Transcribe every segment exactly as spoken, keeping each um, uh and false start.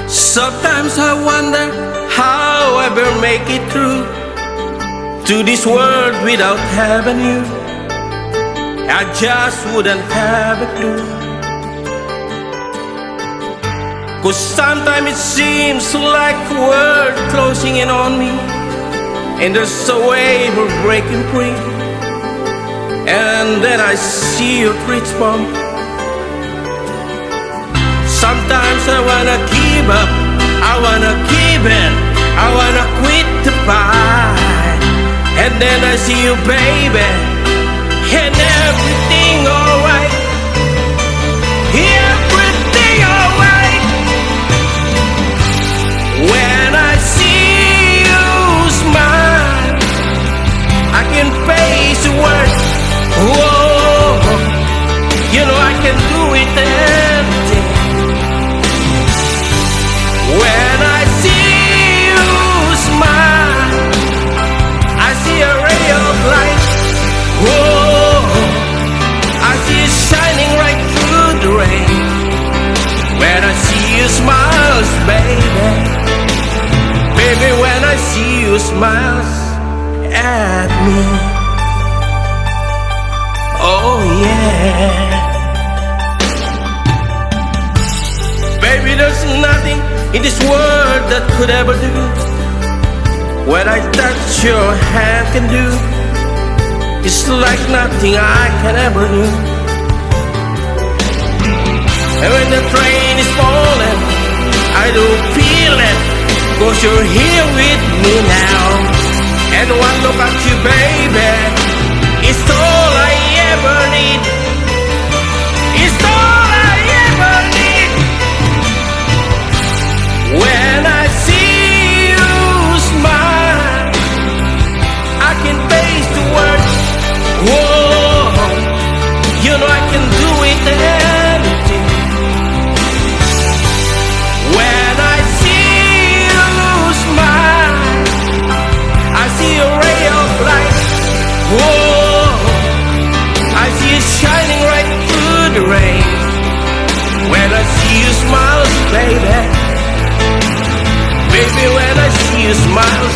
Sometimes I wonder how I ever make it through to this world without having you. I just wouldn't have a clue. 'Cause sometimes it seems like the world closing in on me, and there's a way we're breaking free. And then I see your reach bump. Sometimes I wanna give up, I wanna give in, I wanna quit the fight. And then I see you, baby, and everything alright, everything alright. When I see you smile, I can face the world. Whoa, you know I can do it everything. When I see you smile, I see a ray of light. Whoa, I see it shining right through the rain. When I see you smile, baby, baby, when I see you smile at me. Oh yeah. Baby, there's nothing in this world that could ever do what I touch your hand can do. It's like nothing I can ever do. And when the train is falling, I do feel it, 'cause you're here with me now. And one look at you, baby, it's all I ever need. It's all I ever need. When I see you smile, I can face the world. Whoa, you know I can do it anything. When I see you smile, I see a ray of light. Whoa, I see it shining right through the rain. When I see you smile, baby, baby, when I see you smile,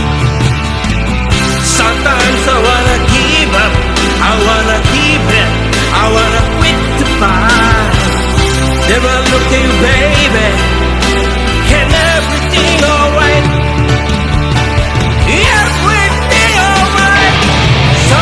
sometimes I wanna give up, I wanna keep it, I wanna quit the fight. Then I look at you, baby, and everything alright, everything alright. So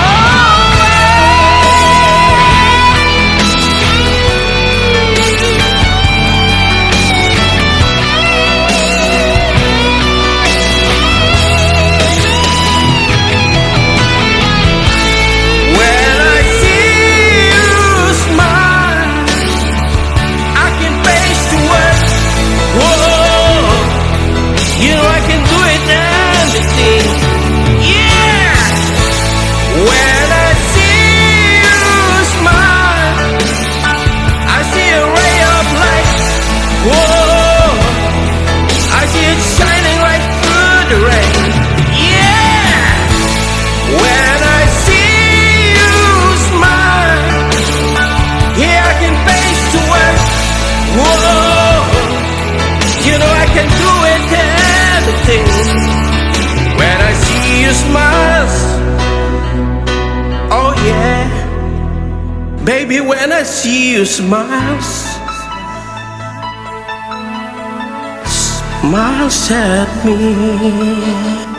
when I see you smile, oh yeah, baby, when I see you smile, smiles at me.